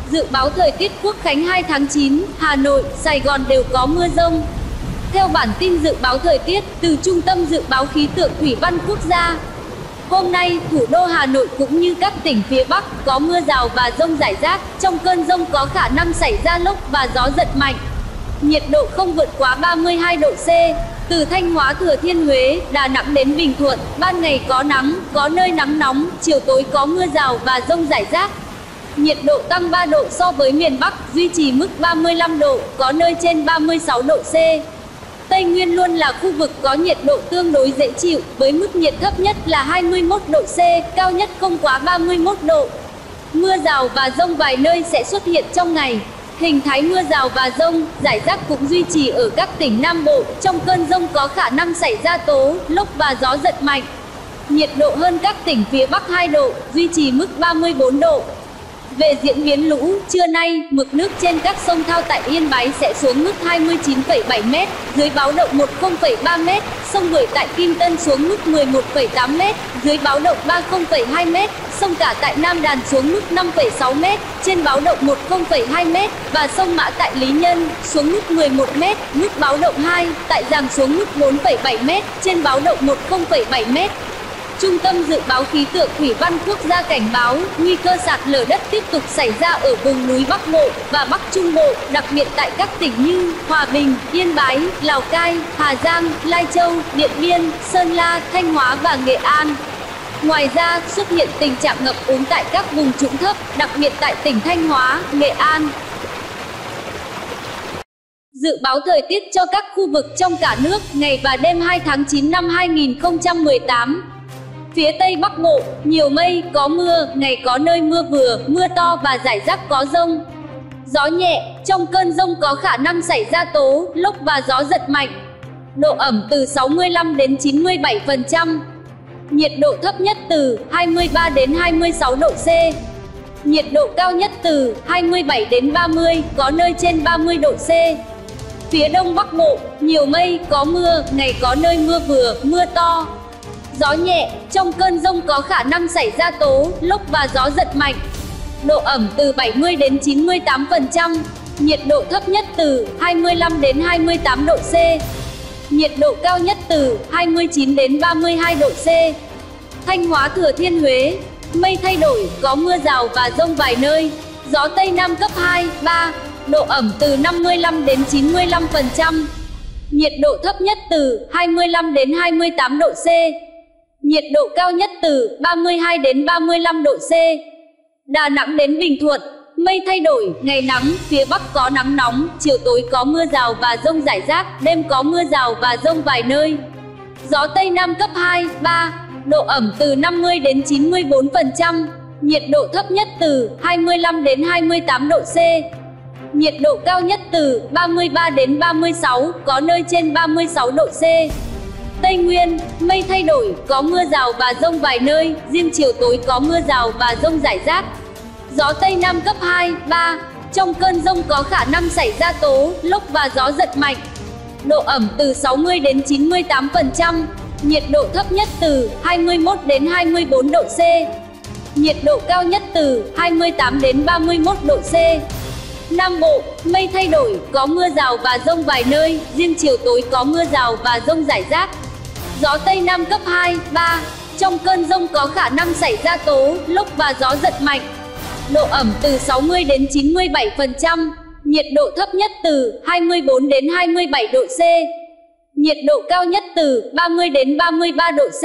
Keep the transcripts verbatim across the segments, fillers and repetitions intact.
Dự báo thời tiết Quốc khánh hai tháng chín, Hà Nội, Sài Gòn đều có mưa dông. Theo bản tin dự báo thời tiết từ Trung tâm Dự báo Khí tượng Thủy văn Quốc gia, hôm nay, thủ đô Hà Nội cũng như các tỉnh phía Bắc có mưa rào và dông rải rác. Trong cơn dông có khả năng xảy ra lốc và gió giật mạnh. Nhiệt độ không vượt quá ba mươi hai độ C. Từ Thanh Hóa, Thừa Thiên Huế, Đà Nẵng đến Bình Thuận, ban ngày có nắng, có nơi nắng nóng, chiều tối có mưa rào và dông rải rác. Nhiệt độ tăng ba độ so với miền Bắc, duy trì mức ba mươi lăm độ, có nơi trên ba mươi sáu độ C. Tây Nguyên luôn là khu vực có nhiệt độ tương đối dễ chịu, với mức nhiệt thấp nhất là hai mươi mốt độ C, cao nhất không quá ba mươi mốt độ. Mưa rào và dông vài nơi sẽ xuất hiện trong ngày. Hình thái mưa rào và dông, rải rác cũng duy trì ở các tỉnh Nam Bộ. Trong cơn dông có khả năng xảy ra tố, lốc và gió giật mạnh. Nhiệt độ hơn các tỉnh phía Bắc hai độ, duy trì mức ba mươi bốn độ. Về diễn biến lũ, trưa nay, mực nước trên các sông Thao tại Yên Bái sẽ xuống mức hai mươi chín phẩy bảy mét, dưới báo động một không phẩy ba mét, sông Bưởi tại Kim Tân xuống mức mười một phẩy tám mét, dưới báo động ba không phẩy hai mét, sông Cả tại Nam Đàn xuống mức năm phẩy sáu mét, trên báo động một không phẩy hai mét, và sông Mã tại Lý Nhân xuống mức mười một mét, mức báo động hai, tại Giàng xuống mức bốn phẩy bảy mét, trên báo động một không phẩy bảy mét. Trung tâm Dự báo Khí tượng Thủy văn Quốc gia cảnh báo nguy cơ sạt lở đất tiếp tục xảy ra ở vùng núi Bắc Bộ và Bắc Trung Bộ, đặc biệt tại các tỉnh như Hòa Bình, Yên Bái, Lào Cai, Hà Giang, Lai Châu, Điện Biên, Sơn La, Thanh Hóa và Nghệ An. Ngoài ra, xuất hiện tình trạng ngập úng tại các vùng trũng thấp, đặc biệt tại tỉnh Thanh Hóa, Nghệ An. Dự báo thời tiết cho các khu vực trong cả nước ngày và đêm hai tháng chín năm hai nghìn không trăm mười tám. Phía Tây Bắc Bộ, nhiều mây, có mưa, ngày có nơi mưa vừa, mưa to và rải rác có dông. Gió nhẹ, trong cơn dông có khả năng xảy ra tố, lốc và gió giật mạnh. Độ ẩm từ sáu mươi lăm đến chín mươi bảy phần trăm. Nhiệt độ thấp nhất từ hai mươi ba đến hai mươi sáu độ C. Nhiệt độ cao nhất từ hai mươi bảy đến ba mươi, có nơi trên ba mươi độ C. Phía Đông Bắc Bộ, nhiều mây, có mưa, ngày có nơi mưa vừa, mưa to. Gió nhẹ, trong cơn dông có khả năng xảy ra tố, lốc và gió giật mạnh. Độ ẩm từ bảy mươi đến chín mươi tám phần trăm. Nhiệt độ thấp nhất từ hai mươi lăm đến hai mươi tám độ C. Nhiệt độ cao nhất từ hai mươi chín đến ba mươi hai độ C. Thanh Hóa, Thừa Thiên Huế, mây thay đổi, có mưa rào và dông vài nơi. Gió Tây Nam cấp hai, ba. Độ ẩm từ năm mươi lăm đến chín mươi lăm phần trăm. Nhiệt độ thấp nhất từ hai mươi lăm đến hai mươi tám độ C. Nhiệt độ cao nhất từ ba mươi hai đến ba mươi lăm độ C. Đà Nẵng đến Bình Thuận, mây thay đổi, ngày nắng, phía Bắc có nắng nóng, chiều tối có mưa rào và dông rải rác, đêm có mưa rào và dông vài nơi. Gió Tây Nam cấp hai, ba, độ ẩm từ năm mươi đến chín mươi bốn phần trăm, nhiệt độ thấp nhất từ hai mươi lăm đến hai mươi tám độ C. Nhiệt độ cao nhất từ ba mươi ba đến ba mươi sáu, có nơi trên ba mươi sáu độ C. Tây Nguyên, mây thay đổi, có mưa rào và dông vài nơi, riêng chiều tối có mưa rào và dông rải rác. Gió Tây Nam cấp hai, ba, trong cơn dông có khả năng xảy ra tố, lốc và gió giật mạnh. Độ ẩm từ sáu mươi đến chín mươi tám phần trăm, nhiệt độ thấp nhất từ hai mươi mốt đến hai mươi bốn độ C. Nhiệt độ cao nhất từ hai mươi tám đến ba mươi mốt độ C. Nam Bộ, mây thay đổi, có mưa rào và dông vài nơi, riêng chiều tối có mưa rào và dông rải rác. Gió Tây Nam cấp hai, ba, trong cơn dông có khả năng xảy ra tố, lốc và gió giật mạnh. Độ ẩm từ sáu mươi đến chín mươi bảy phần trăm, nhiệt độ thấp nhất từ hai mươi bốn đến hai mươi bảy độ C. Nhiệt độ cao nhất từ ba mươi đến ba mươi ba độ C.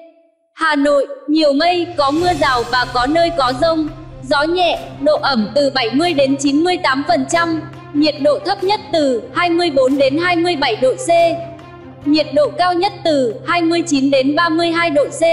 Hà Nội, nhiều mây, có mưa rào và có nơi có dông. Gió nhẹ, độ ẩm từ bảy mươi đến chín mươi tám phần trăm, nhiệt độ thấp nhất từ hai mươi bốn đến hai mươi bảy độ C. Nhiệt độ cao nhất từ hai mươi chín đến ba mươi hai độ C.